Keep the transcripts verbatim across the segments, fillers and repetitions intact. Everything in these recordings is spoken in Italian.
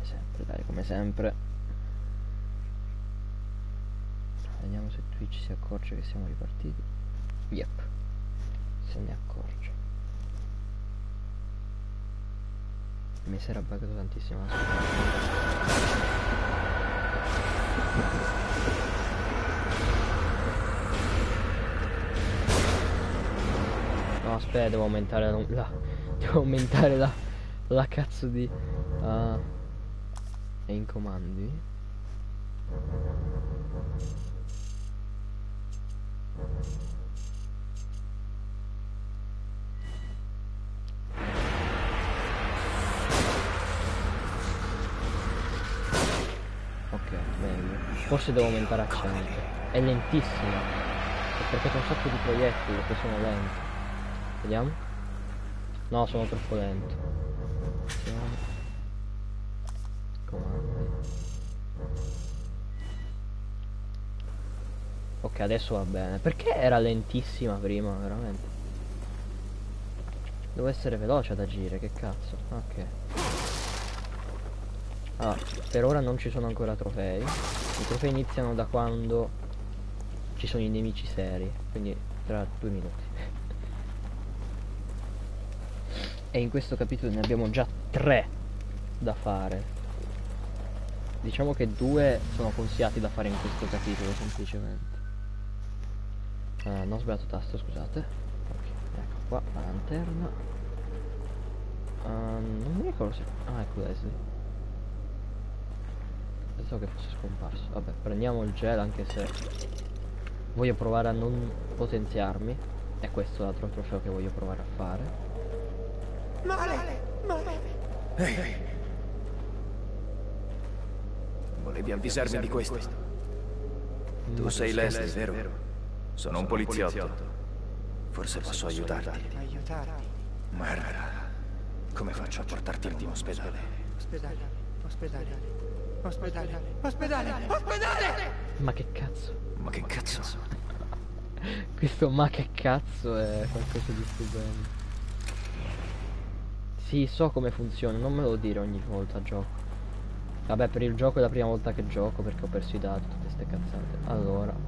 sempre, dai, come sempre. Vediamo se Twitch si accorge che siamo ripartiti. Yep, se ne accorge. Mi si era buggato tantissimo. No, aspetta, devo aumentare la, la devo aumentare la, la cazzo di uh, e in comandi. Ok, meglio. Forse devo aumentare accento. È lentissima. È perché c'è un sacco di proiettili che sono lenti. Vediamo. No, sono troppo lento. Comandi. Ok, adesso va bene. Perché era lentissima prima, veramente? Devo essere veloce ad agire, che cazzo. Ok. Ah, per ora non ci sono ancora trofei. I trofei iniziano da quando ci sono i nemici seri, quindi tra due minuti. E in questo capitolo ne abbiamo già tre da fare. Diciamo che due sono consigliati da fare in questo capitolo, semplicemente. Uh, non ho sbagliato tasto, scusate. Ok, ecco qua la lanterna. Uh, non mi ricordo se... Ah, ecco Leslie. Pensavo che fosse scomparso. Vabbè, prendiamo il gel, anche se voglio provare a non potenziarmi. E questo è l'altro trofeo che voglio provare a fare. Male! Male! Ehi! Volevi avvisarmi di questo? Tu sei Leslie, vero? Sono un poliziotto. Forse posso aiutarti. Aiutarti? Merda. Come faccio a portarti in un ospedale? Ospedale, ospedale, ospedale, ospedale, ospedale! Ma che cazzo? Ma che cazzo? Questo ma che cazzo è qualcosa di stupendo. Sì, so come funziona, non me lo dire ogni volta gioco. Vabbè, per il gioco è la prima volta che gioco perché ho perso i dati, tutte ste cazzate. Allora.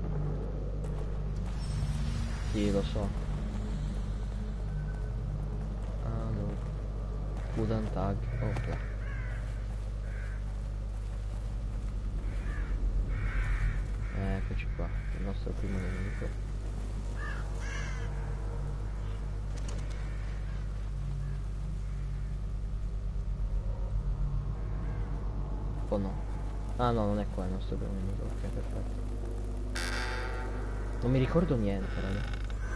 Sì, lo so. Allora. Wooden tag, ok. Eccoci qua, il nostro primo nemico. Oh no. Ah no, non è qua il nostro primo nemico, ok, perfetto. Non mi ricordo niente, raga.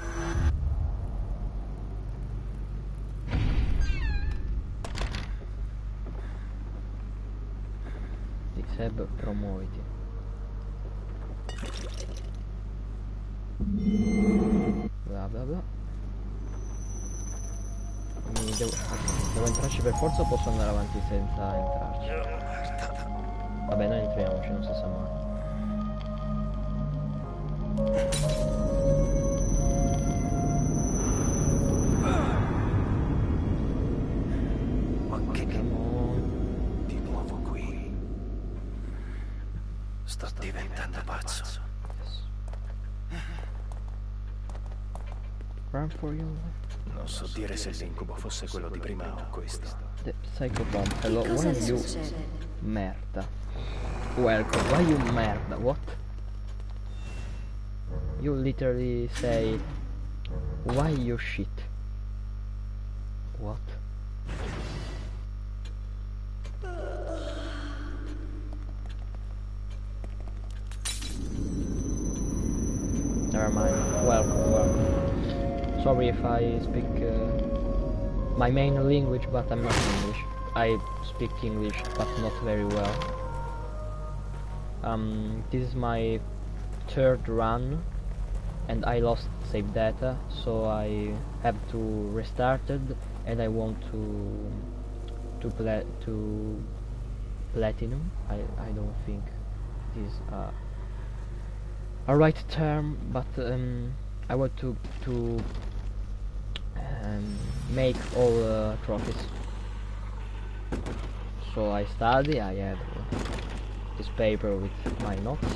Sì, Seb, promuoviti. Bla bla bla. Mi devo, devo entrarci per forza o posso andare avanti senza entrarci? Vabbè, noi entriamoci, non si sa mai. Ma che di nuovo qui? Sto diventando pazzo. Run for your life. Non so dire se l'incubo fosse quello di prima o questo. The Psycho Bomb. Hello, Che cosa why le you succede? merda? Welcome, why you merda? What? You literally say why you shit? What? Never mind. Welcome, welcome. Sorry if I speak uh, my main language, but I'm not English. I speak English, but not very well. Um, this is my third run, and I lost save data, so I have to restart it, and I want to to pla to platinum. I I don't think this is uh, a right term, but um, I want to to um, make all uh, trophies. so I study. I have this paper with my notes.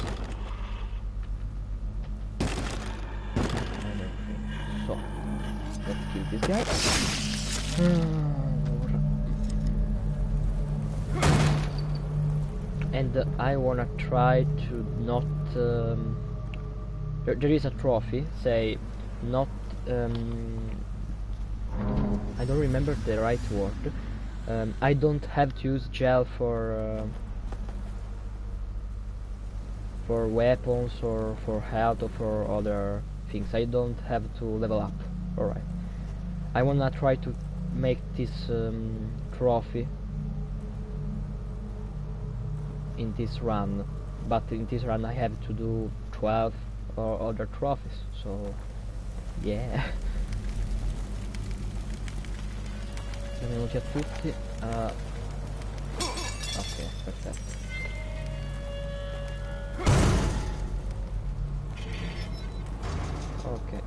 So let's kill this guy. And uh, I wanna try to not. Um, there, there is a trophy. Say not. Um, I don't remember the right word. Um, I don't have to use gel for uh, for weapons or for health or for other things. I don't have to level up. Alright. I wanna try to make this um, trophy in this run, but in this run I have to do twelve or other trophies, so yeah. Benvenuti a tutti. Uh, ok, perfetto. Ok.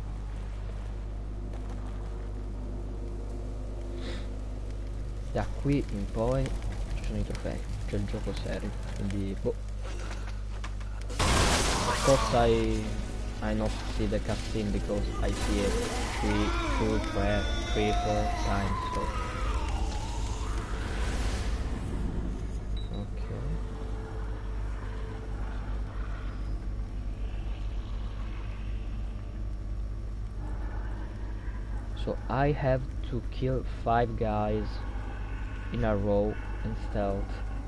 Da qui in poi ci sono i trofei, c'è il gioco serio, quindi boh. Of course I I not see the cutscene because I see it three, two, three, three, four times. So. Okay. So I have to kill five guys in a row in stealth,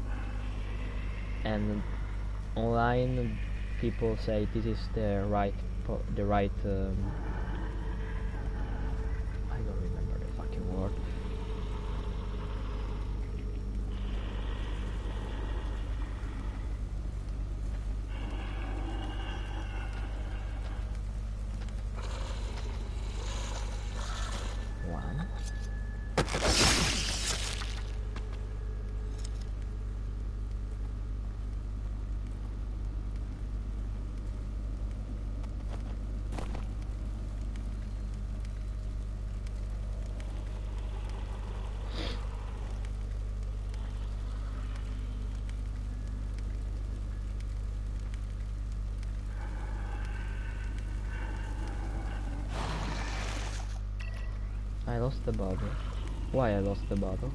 and online people say this is the right po the right um, I don't remember the fucking word. One. I lost the bottle. Why I lost the bottle?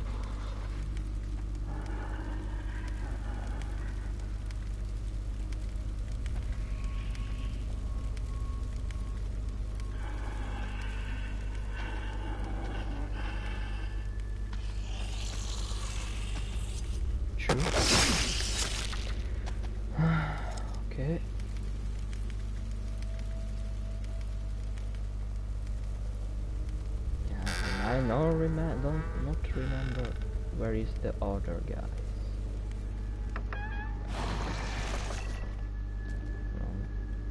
True. Okay. I no rem don't not remember where is the other guy. Wrong.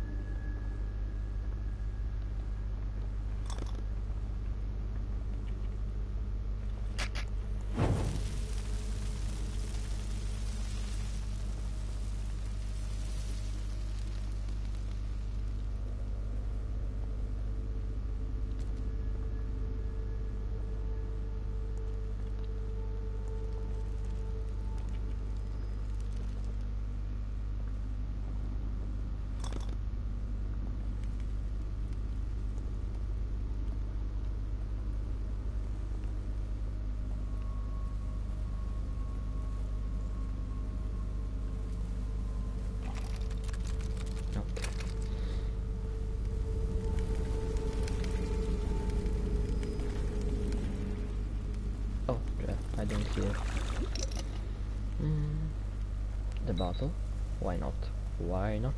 Oh, yeah, I don't see it. Mm, the bottle? Why not? Why not?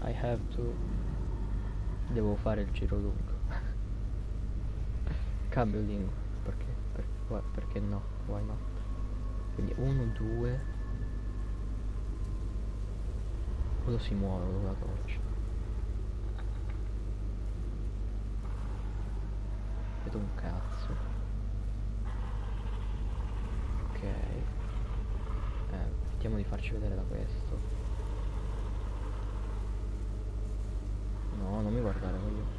I have to. Devo fare il giro lungo. Cambio lingua. Perché? Per, why- perché no? Why not? Quindi uno, due. Quello si muove con la torcia. Vedo un cazzo. Ok. Eh, vediamo di farci vedere da questo. No, non mi guardare, voglio.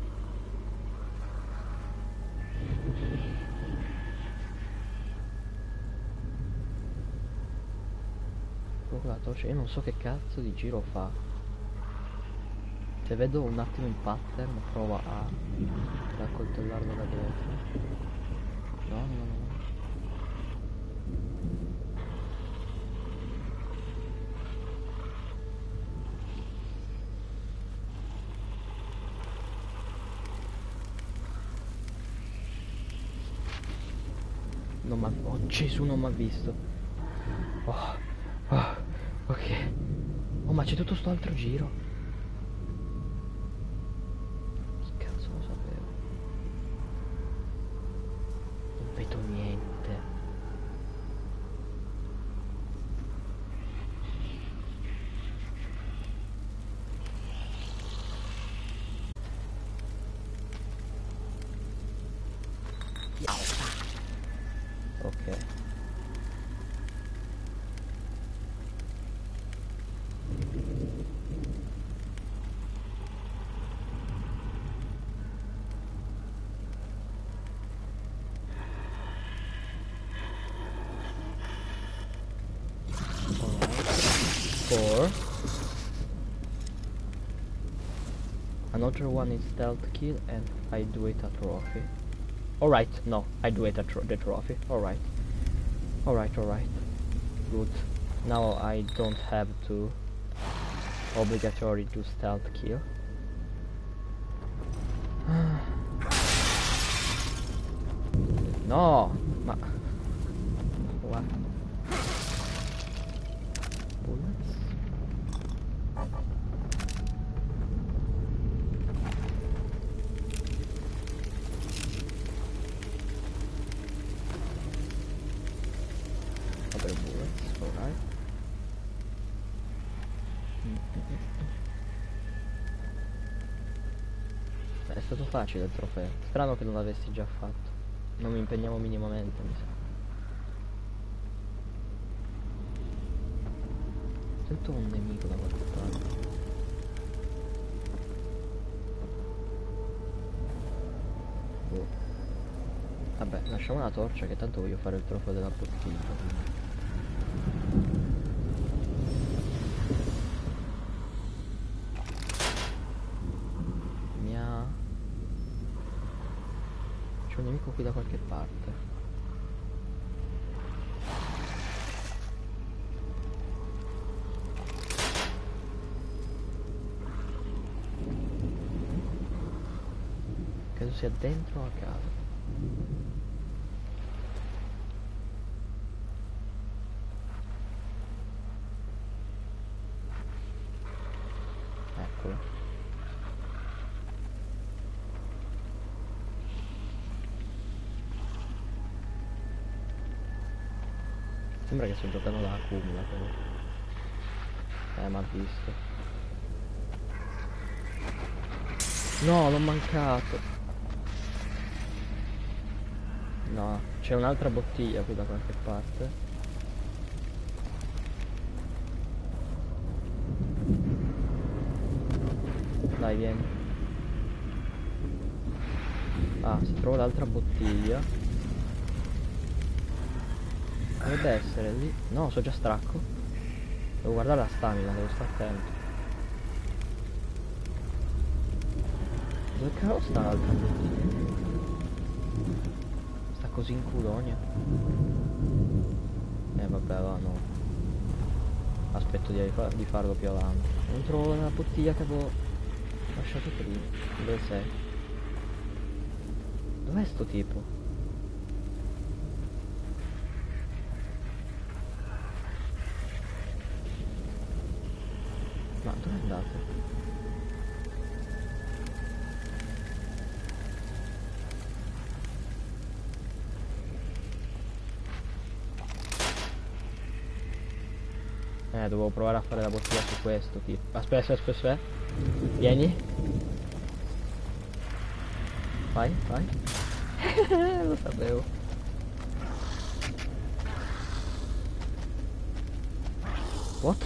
Con la torcia, io non so che cazzo di giro fa. Se vedo un attimo il pattern, prova a accoltellarlo da dietro. No, no, no, no. Non m'ha... Oh Gesù, non mi ha visto. Oh, oh, ok. Oh, ma c'è tutto sto altro giro. Che cazzo lo sapevo. Non vedo niente. Ok. Four. Another one is stealth kill and I do it a trophy. Alright, no, I do it a tro the trophy. Alright. Alright, alright. Good. Now I don't have to obligatory to stealth kill. No! Ma... What? Bullets? Other bullets, alright. È stato facile il trofeo. Strano che non l'avessi già fatto. Non mi impegnavo minimamente, mi sa. Sento un nemico da qualche parte. Oh. Vabbè, lasciamo la torcia che tanto voglio fare il trofeo della bottiglia. Mia... C'è un nemico qui da qualche parte. Credo sia dentro a casa. Eccolo. Sembra che sto giocando da accumula però. Eh, ma ha visto. No, l'ho mancato. No, c'è un'altra bottiglia qui da qualche parte. Dai, vieni. Ah, se trovo l'altra bottiglia. Dovrebbe essere lì. No, so già stracco. Devo guardare la stamina, devo stare attento. Dove cavolo sta l'altra bottiglia? Sta così in culonia. Eh vabbè, va, no. Aspetto di, fa di farlo più avanti. Non trovo la bottiglia che avevo lasciato prima. Dove sei? Dov'è sto tipo? Ma dove è andato? dovevo provare a fare la bottiglia su questo tipo. Aspetta, aspetta, aspetta. Vieni. Vai, vai. Lo sapevo. What?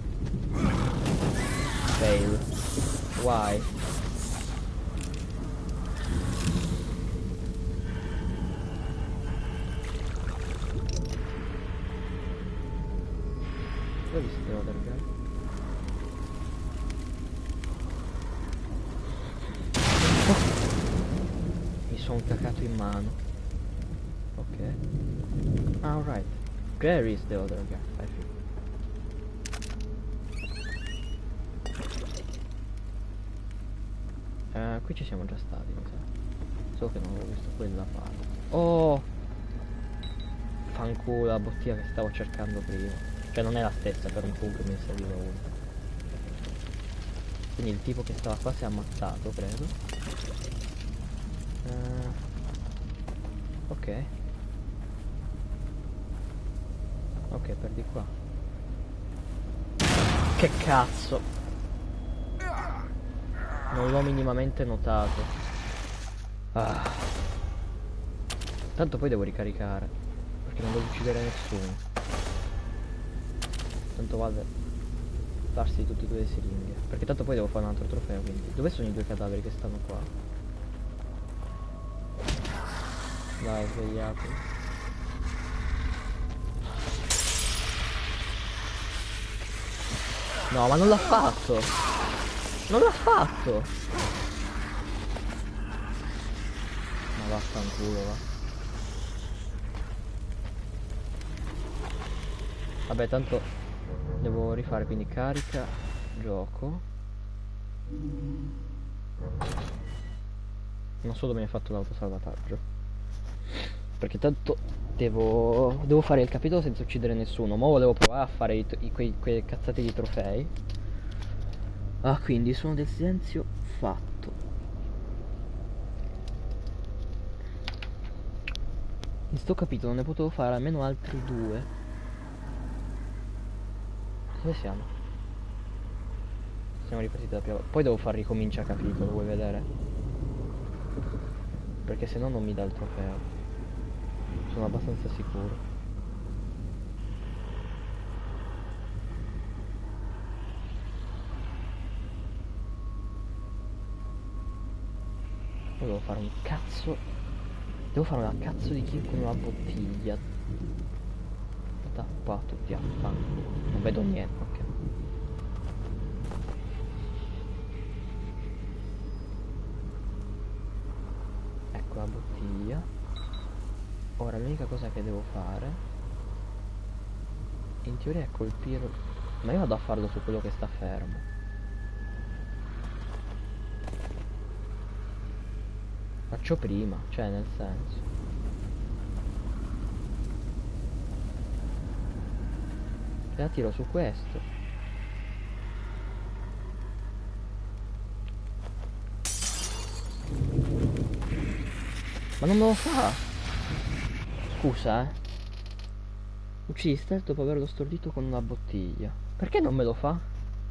Fail. Why? Dove si devo allargare? Oh! Mi sono cacato in mano. Ok. Alright. Where is the other guy? I think. Uh, qui ci siamo già stati, mi sa. So che non avevo visto quella parte. Oh! Fanculo la bottiglia che stavo cercando prima. Cioè non è la stessa, però comunque mi serviva una. Quindi il tipo che stava qua si è ammazzato, credo. Uh, ok. Ok, perdi qua. Che cazzo! Non l'ho minimamente notato. Ah. Tanto poi devo ricaricare, perché non devo uccidere nessuno. Tanto vale farsi tutti e due le siringhe, perché tanto poi devo fare un altro trofeo. Quindi dove sono i due cadaveri che stanno qua? Dai, svegliati. No, ma non l'ha fatto. Non l'ha fatto. Ma vaffanculo, va. Vabbè, tanto devo rifare, quindi carica, gioco. Non so dove mi ha fatto l'autosalvataggio, perché tanto devo devo fare il capitolo senza uccidere nessuno. Ma volevo provare a fare i, i, quei, quei cazzati di trofei. Ah, quindi suono del silenzio fatto. In sto capitolo ne potevo fare almeno altri due. Dove siamo? Siamo ripartiti da più. Poi devo far ricominciare capitolo, vuoi vedere? Perché se no non mi dà il trofeo. Sono abbastanza sicuro. Poi devo fare un cazzo. Devo fare una cazzo di kill con una bottiglia. Tappa tutti a fango. Non vedo niente, ok. Ecco la bottiglia. Ora l'unica cosa che devo fare in teoria è colpire. Ma io vado a farlo su quello che sta fermo. Faccio prima, cioè nel senso. E la tiro su questo. Ma non me lo fa. Scusa, eh. Uccidi Stealth dopo averlo stordito con una bottiglia. Perché non me lo fa?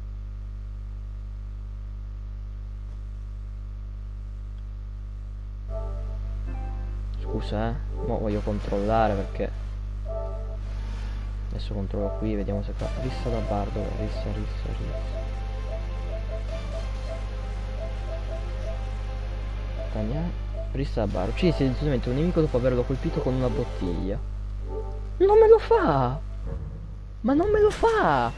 Scusa, eh. Mo voglio controllare perché adesso controllo qui, vediamo se fa. Rissa da bardo, rissa, rissa, rissa. Tagliare. Rissa da bardo. Uccidi silenzosamente un nemico dopo averlo colpito con una bottiglia. Non me lo fa! Ma non me lo fa!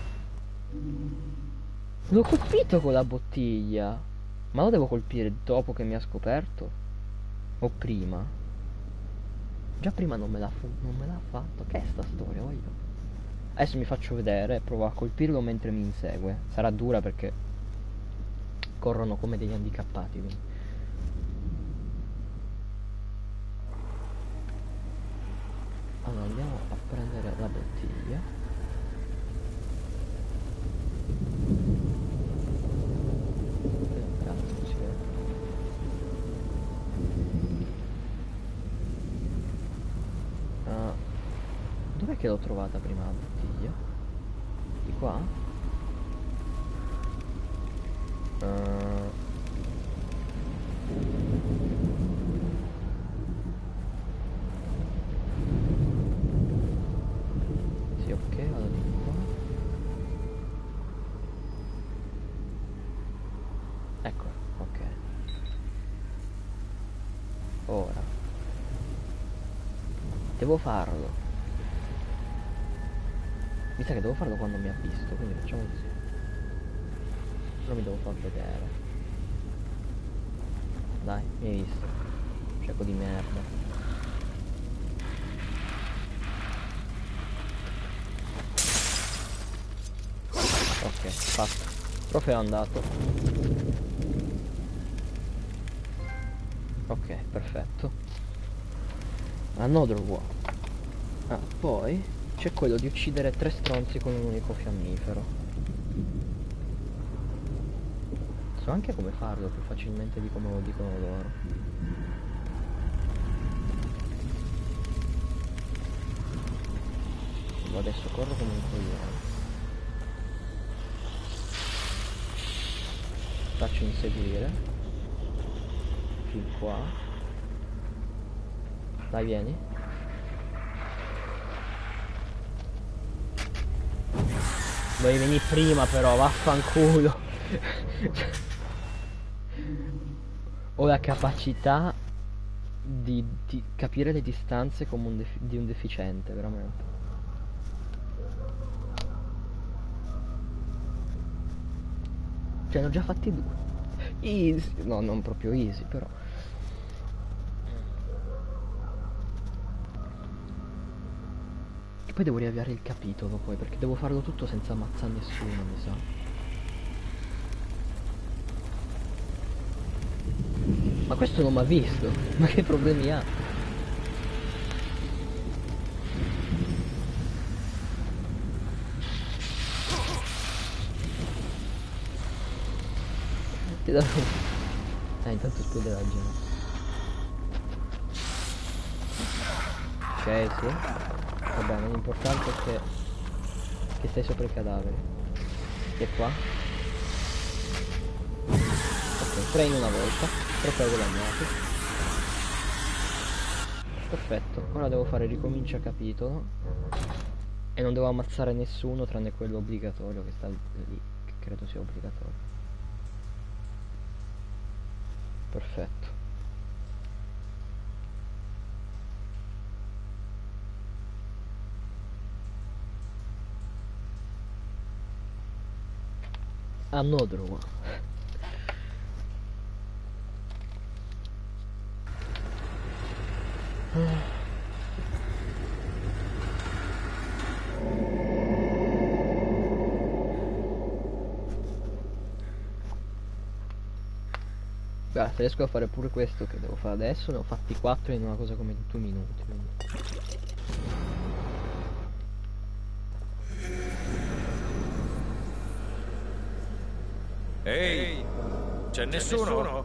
L'ho colpito con la bottiglia. Ma lo devo colpire dopo che mi ha scoperto? O prima? Già prima non me l'ha non me l'ha fatto. Che è sta storia, voglio? Adesso mi faccio vedere, provo a colpirlo mentre mi insegue. Sarà dura perché corrono come degli handicappati, quindi. Allora andiamo a prendere la bottiglia. Che cazzo si vede? Uh, dov'è che l'ho trovata prima la bottiglia? Di qua? Uh... Sì, ok, vado di qua. Ecco, ok. Ora devo farlo. Mi sa che devo farlo quando mi ha visto, quindi facciamo così. Non mi devo far vedere. Dai, mi hai visto. Cieco di merda. Ok, fatto. Trofeo andato. Ok, perfetto. Another one. Ah, poi c'è quello di uccidere tre stronzi con un unico fiammifero. So anche come farlo più facilmente di come lo dicono loro. Adesso corro come un coglione. Faccio inseguire. Fin qua. Dai, vieni. Dovevi venire prima però, vaffanculo. Ho la capacità di, di capire le distanze come un di un deficiente, veramente. Cioè, ne ho già fatti due. Easy. No, non proprio easy, però. E poi devo riavviare il capitolo, poi, perché devo farlo tutto senza ammazzare nessuno, mi sa. Ma questo non mi ha visto. Ma che problemi ha? Ti do... Eh, intanto esplode la gente. Ok, sì. Va bene, l'importante è che... che stai sopra i cadaveri. E qua? Ok, tre in una volta. Trofeo guadagnato. Perfetto, ora devo fare ricomincia capitolo. E non devo ammazzare nessuno tranne quello obbligatorio che sta lì, che credo sia obbligatorio. Perfetto. Another one. Beh, se riesco a fare pure questo che devo fare adesso, ne ho fatti quattro in una cosa come due minuti. Quindi. Ehi, c'è nessuno? nessuno?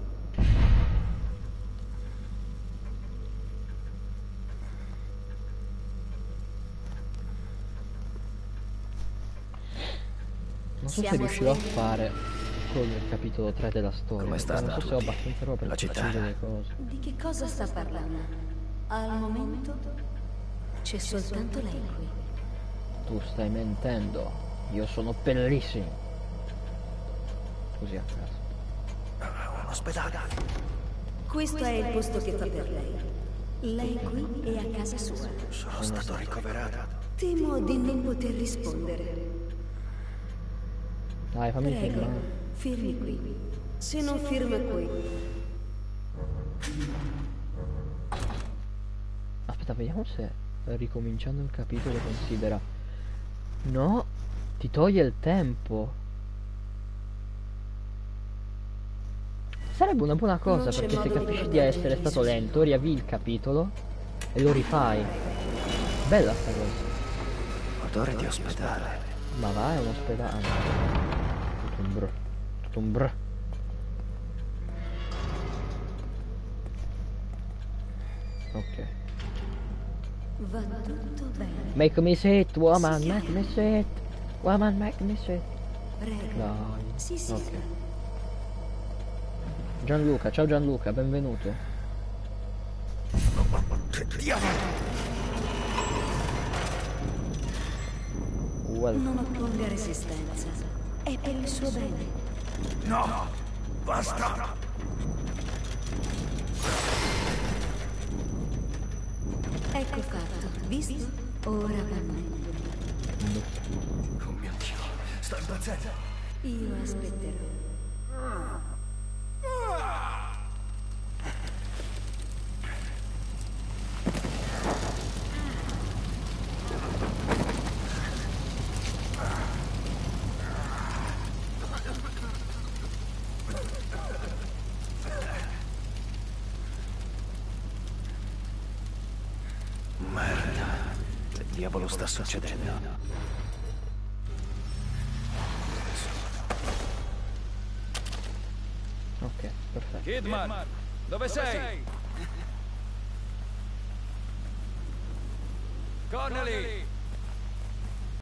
Non so se riuscirò a fare quello del capitolo tre della storia. Come sta non so se ho abbastanza roba per la città? le cose. Di che cosa sta parlando? Al momento c'è soltanto lei qui. Tu stai mentendo. Io sono bellissimo. Così a caso. Un ospedale. Questo è il posto che fa per lei. Lei qui è a casa sua. Sono stato ricoverato. Temo di non poter rispondere. Dai, fammi Prego, firmare. firmi qui. Se non firma qui. Aspetta, vediamo se ricominciando il capitolo considera. No, ti toglie il tempo. Sarebbe una buona cosa, Non c'è perché se modo di capisci di proteggere essere i stato suoi lento, riavvi il capitolo e lo rifai. Bella sta cosa. Odore di ospedale. Ma va, è un ospedale. Tutto un brr. Tutto un brr. Ok. Va tutto bene. Make me sit, woman, make me sit. Woman Magnificent. Prego. Dai. Si sieda. Ok. Gianluca, ciao Gianluca, benvenuto. Che diavolo! Welcome. Non opponga resistenza. È per il suo bene. No! Basta! Ecco fatto. Visto? Ora va meglio. Oh mio Dio, sto impazzendo! Io aspetterò. Merda, che diavolo sta succedendo? Ok, perfetto. Kidman, dove sei? Connelly,